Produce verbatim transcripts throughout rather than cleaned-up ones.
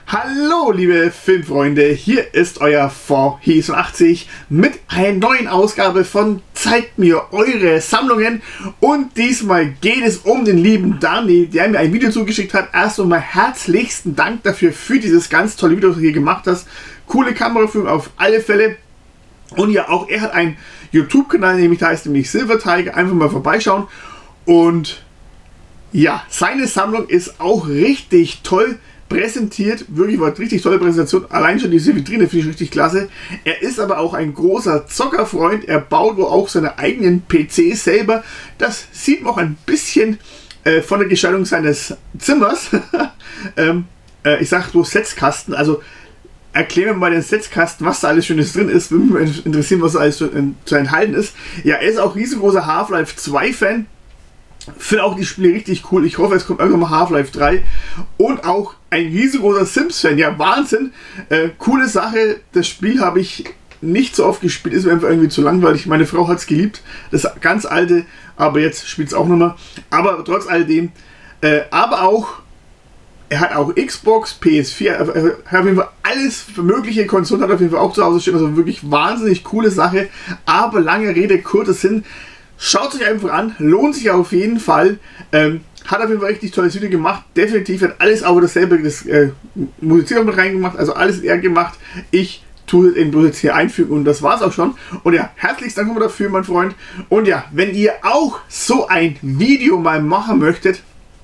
Hallo liebe Filmfreunde, hier ist euer V achtzig mit einer neuen Ausgabe von Zeigt mir eure Sammlungen, und diesmal geht es um den lieben Dani, der mir ein Video zugeschickt hat. Erst einmal herzlichsten Dank dafür, für dieses ganz tolle Video, das du hier gemacht hast. Coole Kameraführung auf alle Fälle. Und ja, auch er hat einen YouTube-Kanal, nämlich da heißt nämlich Silver Tiger, einfach mal vorbeischauen. Und ja, seine Sammlung ist auch richtig toll präsentiert, wirklich war eine richtig tolle Präsentation, allein schon diese Vitrine finde ich richtig klasse. Er ist aber auch ein großer Zockerfreund, er baut wohl auch seine eigenen P Cs selber, das sieht man auch ein bisschen äh, von der Gestaltung seines Zimmers. ähm, äh, ich sage bloß Setzkasten, also erklären wir mal den Setzkasten, was da alles Schönes drin ist, würde mich interessieren, was da alles zu, zu enthalten ist. Ja, er ist auch riesengroßer Half-Life zwei Fan. Finde auch die Spiele richtig cool. Ich hoffe, es kommt irgendwann mal Half-Life drei. Und auch ein riesengroßer Sims-Fan. Ja, Wahnsinn. Äh, coole Sache. Das Spiel habe ich nicht so oft gespielt. Ist mir einfach irgendwie zu langweilig. Meine Frau hat es geliebt. Das ganz alte. Aber jetzt spielt es auch nochmal. Aber trotz alledem. Äh, aber auch. Er hat auch Xbox, P S vier. Er hat auf jeden Fall alles für mögliche Konsolen. Hat auf jeden Fall auch zu Hause stehen. Also wirklich wahnsinnig coole Sache. Aber lange Rede, kurzer Sinn. Schaut es euch einfach an, lohnt sich auf jeden Fall. Ähm, hat auf jeden Fall richtig tolles Video gemacht. Definitiv hat alles auch dasselbe, das äh, Musik mit reingemacht, also alles er gemacht. Ich tue es eben bloß jetzt hier einfügen und das war's auch schon. Und ja, herzlichst Dank dafür, mein Freund. Und ja, wenn ihr auch so ein Video mal machen möchtet,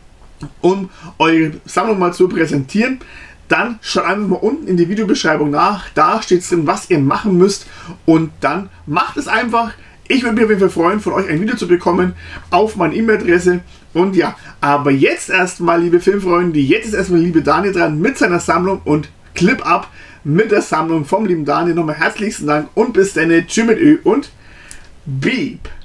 um eure Sammlung mal zu präsentieren, dann schaut einfach mal unten in die Videobeschreibung nach. Da steht drin, was ihr machen müsst, und dann macht es einfach. Ich würde mich auf jeden Fall freuen, von euch ein Video zu bekommen auf meine E-Mail-Adresse. Und ja, aber jetzt erstmal, liebe Filmfreunde, jetzt ist erstmal liebe Dani dran mit seiner Sammlung und Clip ab mit der Sammlung vom lieben Dani. Nochmal herzlichsten Dank und bis dann. Tschüss mit Ö und Beep.